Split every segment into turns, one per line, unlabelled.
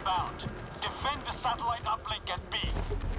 inbound. Defend the satellite uplink at B.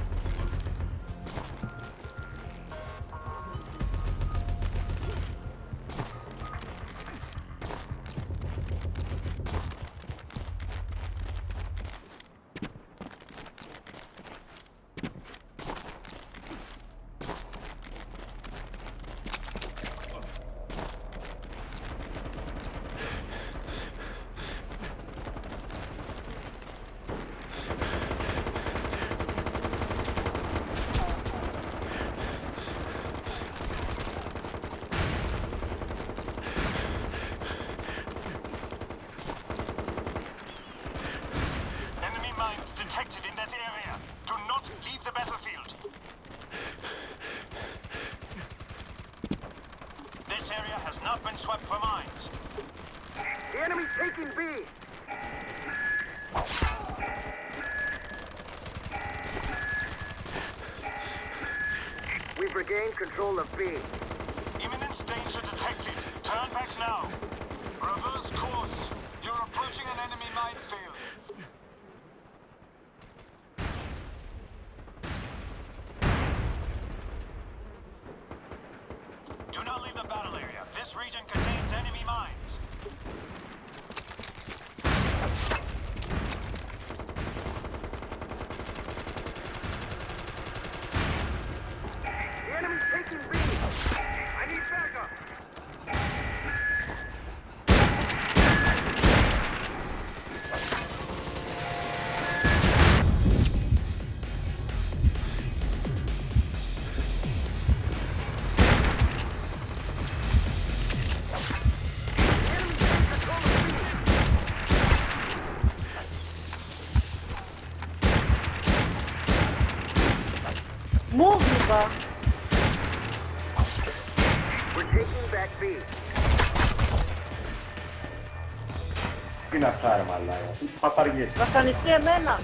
Mines detected in that area. Do not leave the battlefield. This area has not been swept for mines.
The enemy's taking B. We've regained control of B.
Imminent danger detected. Turn back now. Reverse course. You're approaching an enemy minefield. Do not leave the battle area. This region contains enemy mines.
The enemy's taking B. I need backup.
Move me ba?
We're taking back B.
Pinasarmalla ja papargit.
Vad kan ni se emellan?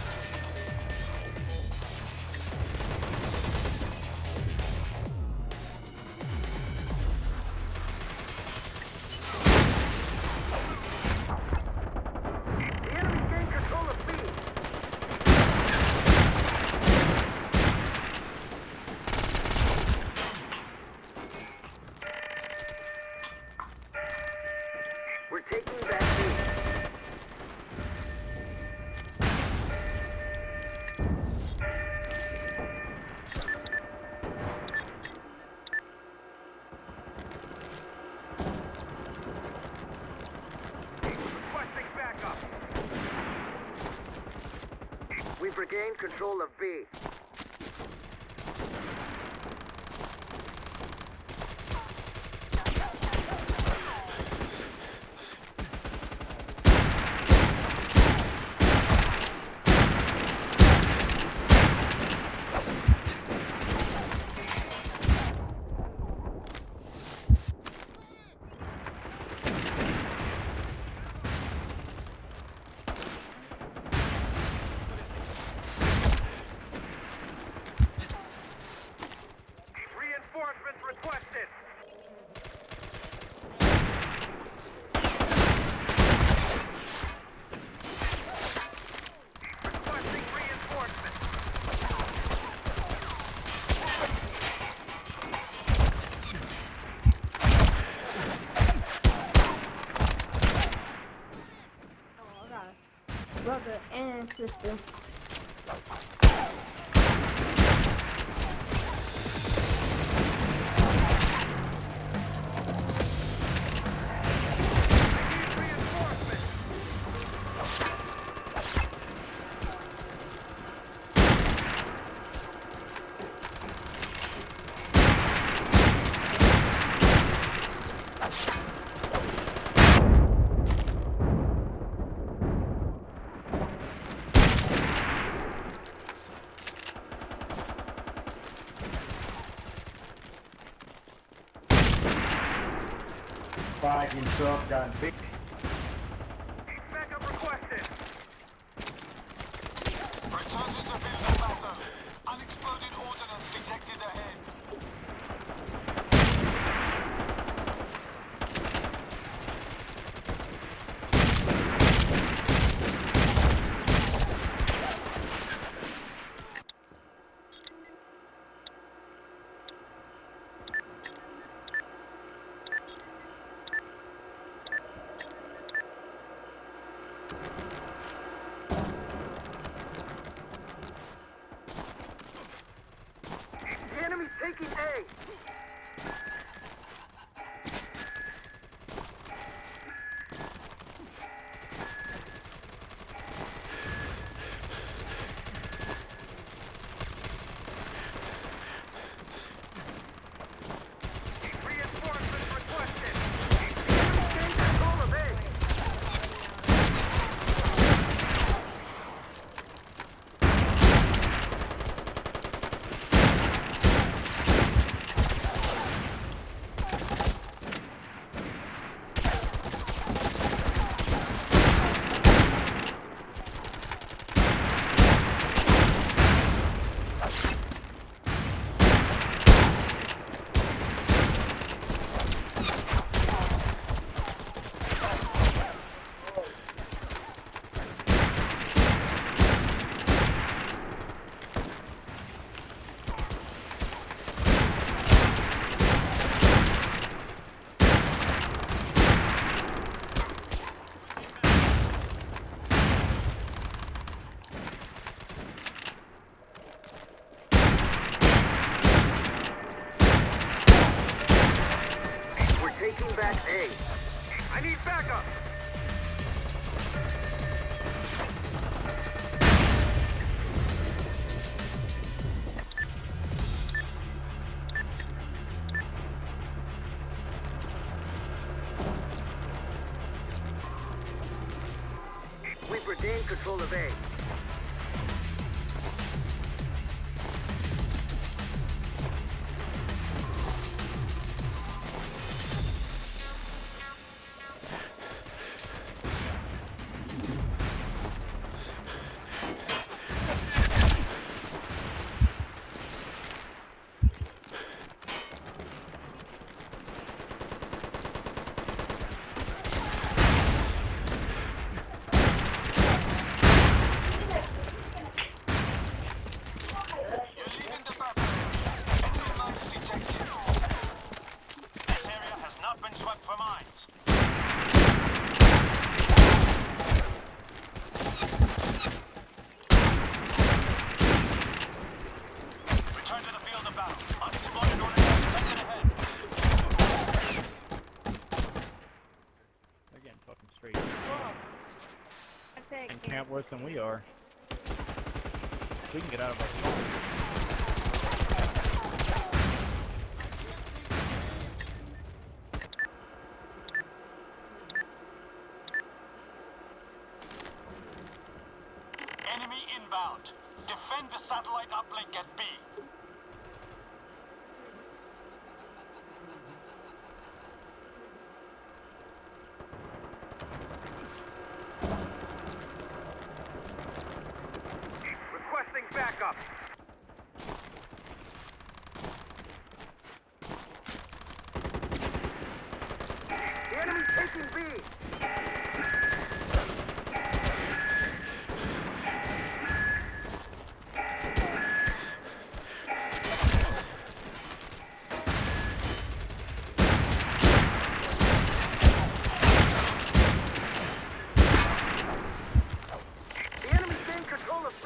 The enemy's gained control of B. We're taking back B. Requesting backup. We've regained control of B. Reinforcements requested. Requesting reinforcements.
Oh, God. Brother and sister.
Reinforcements.
Fucking shotgun. Big.
Backup requested.
Return to the field of battle. Unexploded ordnance detected ahead.
The enemy's taking A. Reinforcements requested. The enemy's gained control of A. We're taking back A. I need backup. We've regained control of A.
You're leaving the battle. Enemy mines detected. This area has not been swept for mines. Return to the field of battle. Unexploded ordnance detected ahead.
They're getting fucking straight.
I think.
And camp worse than we are. We can get out of our swamp.
Enemy inbound. Defend the satellite uplink at B.
Requesting backup. The enemy's taking B. The enemy's gained control of B.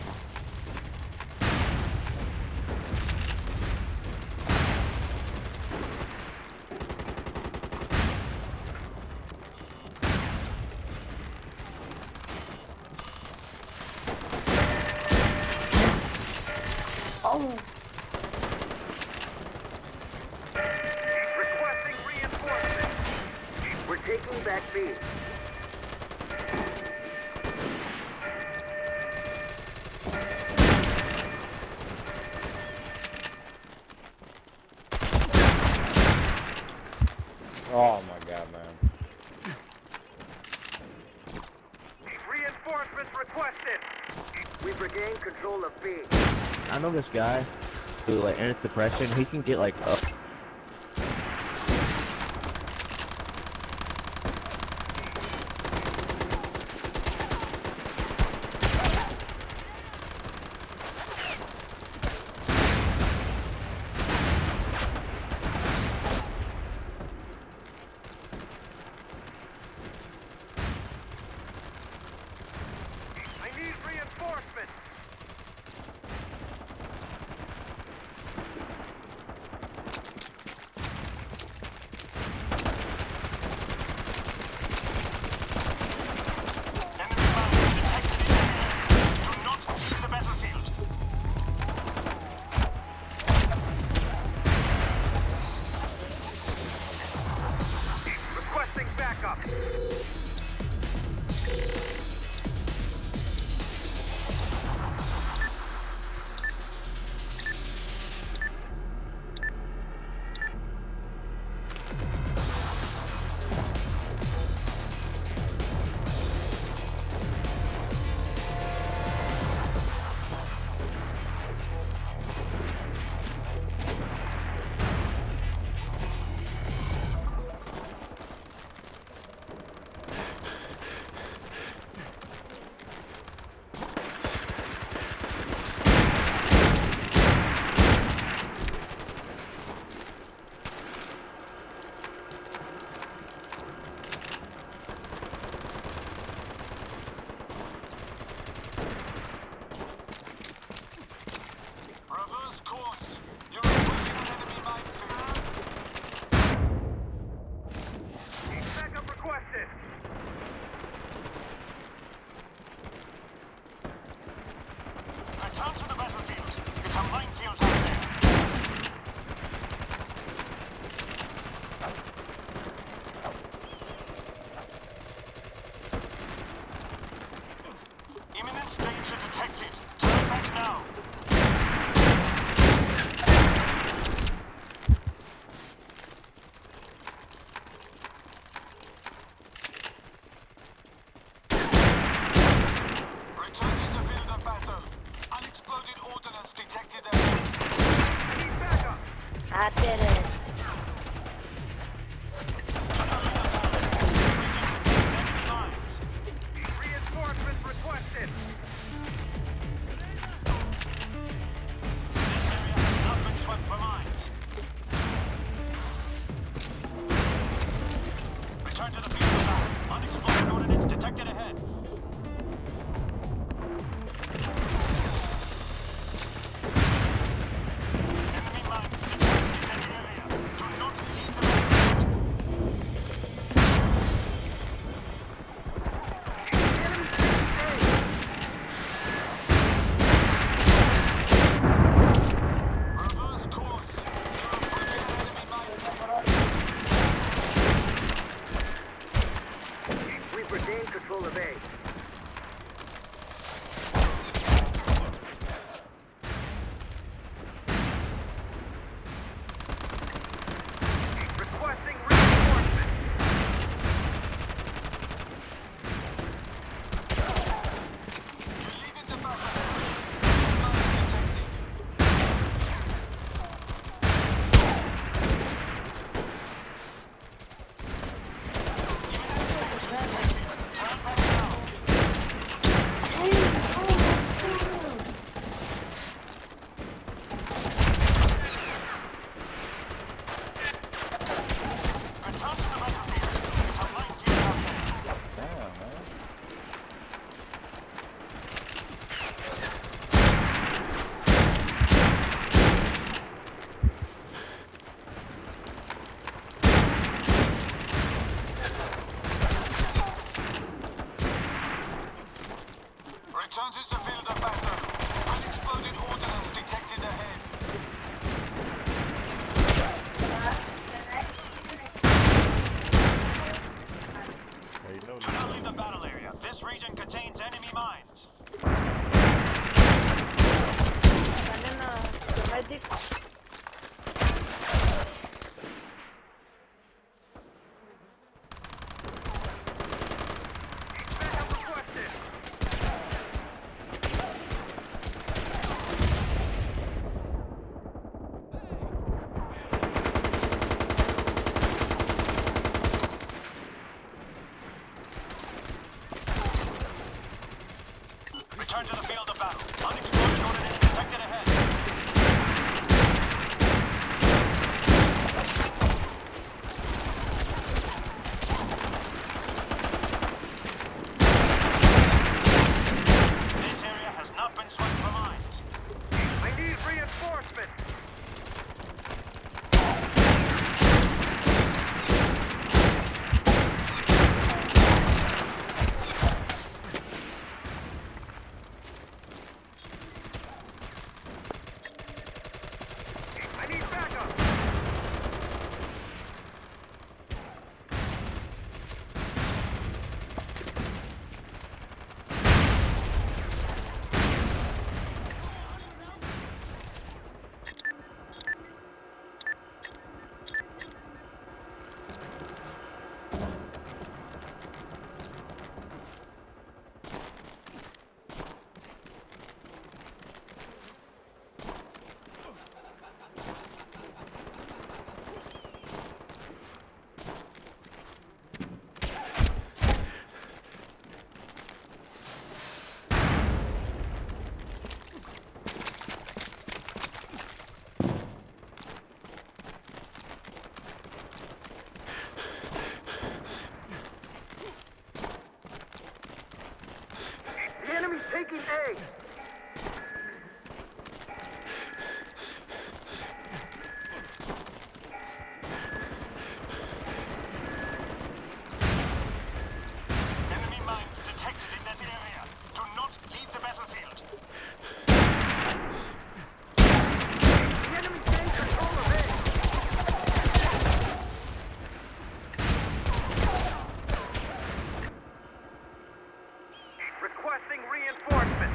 Oh,
Requesting reinforcements. We're taking back B.
Oh my god, man.
Reinforcements requested. We've regained control of B.
I know this guy who like in his depression, he can get like up.
Reinforcements!
Enemy mines detected in the area. Do not leave the battlefield.
Requesting backup!
Reverse course. You're approaching an enemy minefield.
Backup requested!
Return to the battlefield. It's a minefield out there. Imminent danger detected. Turn back now. Return to the field of battle. Unexploded ordnance detected ahead.
Need backup!
I did it.
Enemy mines.
Reinforcements requested!
This area has not been swept for mines. Return to the field of battle. Unexploded ordnance detected ahead. Enemy mines detected in the area. Do not leave the battlefield. Reverse course. You're approaching an enemy minefield.
We've regained control of A. Requesting reinforcements!
You're leaving the battlefield. Mines detected. Imminent danger detected. Turn back now. Return to the battlefield. It's a minefield out there.
Damn, man.
Return to the field of battle. Unexploded ordnance detected ahead.
There you go.
Do not leave the battle area. This region contains enemy mines.
The medic.
Backup requested!
Return to the field of battle. Unexploded ordnance detected ahead. This area has
taking A.
Enemy mines detected in that area. Do not leave the battlefield.
The enemy's gained control of A. Requesting reinforcements.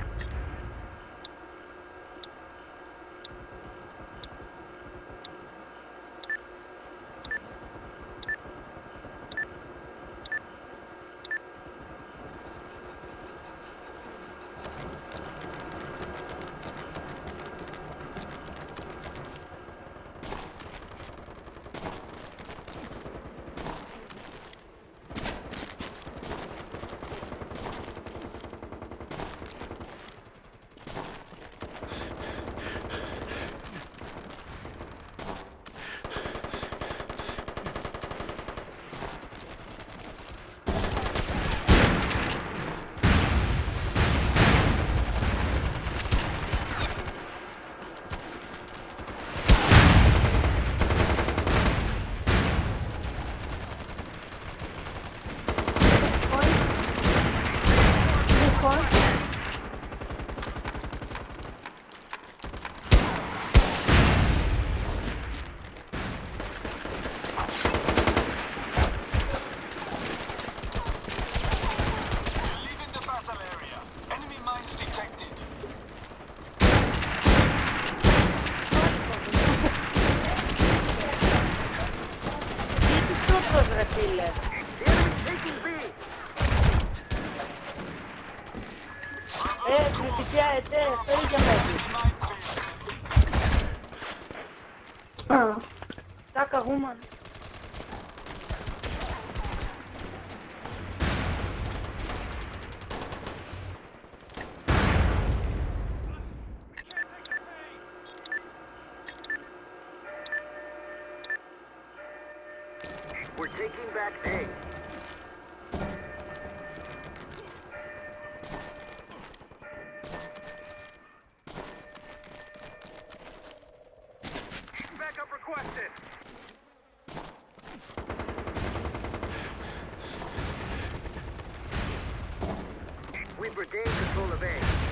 We're leaving the battle area. Enemy mines detected.
Tutto ρε φίλε.
The enemy's taking B.
Κριτικιά ετέ, φέρει για μέσα.
Minefield.
Τάκα γούμαν.
We're taking back A. Backup requested. We've regained control of A.